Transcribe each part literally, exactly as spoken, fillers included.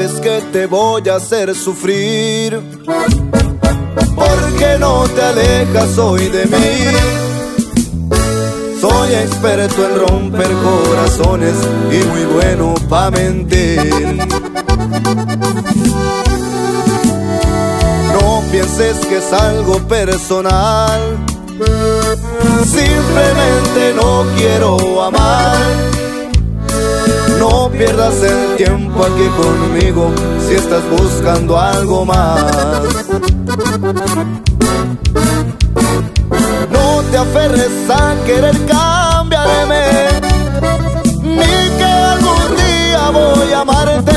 sabes que te voy a hacer sufrir. ¿Por qué no te alejas hoy de mí? Soy experto en romper corazones y muy bueno pa' mentir. No pienses que es algo personal, simplemente no quiero amar. No pierdas el tiempo aquí conmigo si estás buscando algo más. No te aferres a querer cambiarme, ni que algún día voy a amarte.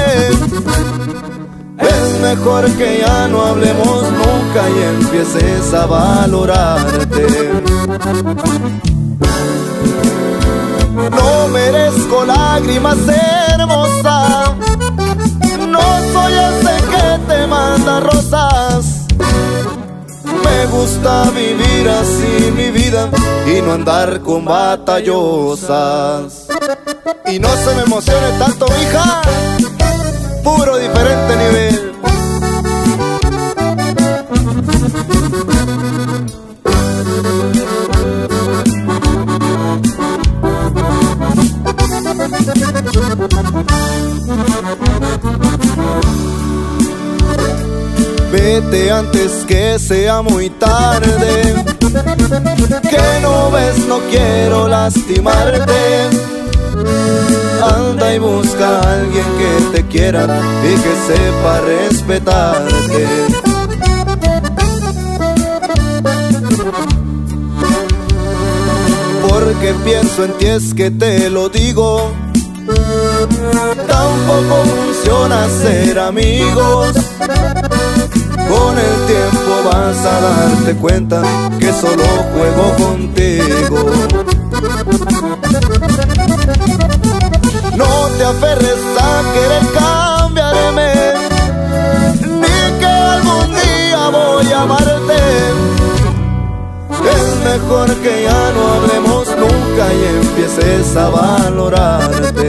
Es mejor que ya no hablemos nunca y empieces a valorarte. No merezco lágrimas, hermosa. No soy ese que te manda rosas. Me gusta vivir así mi vida y no andar con batallosas. Y no se me emocione tanto, hija, puro diferente nivel. Vete antes que sea muy tarde, que no ves, no quiero lastimarte. Anda y busca a alguien que te quiera y que sepa respetarte. Porque pienso en ti, es que te lo digo. Tampoco funciona ser amigos. Con el tiempo vas a darte cuenta que solo juego contigo. No te aferres a querer cambiarme, ni que algún día voy a amarte. Es mejor que ya no hablemos nunca y empieces a valorarte.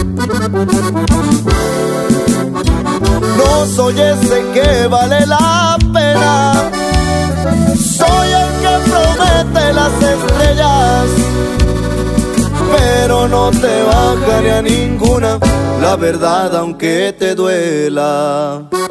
No soy ese que vale la pena, soy el que promete las estrellas, pero no te bajaré a ninguna, la verdad aunque te duela.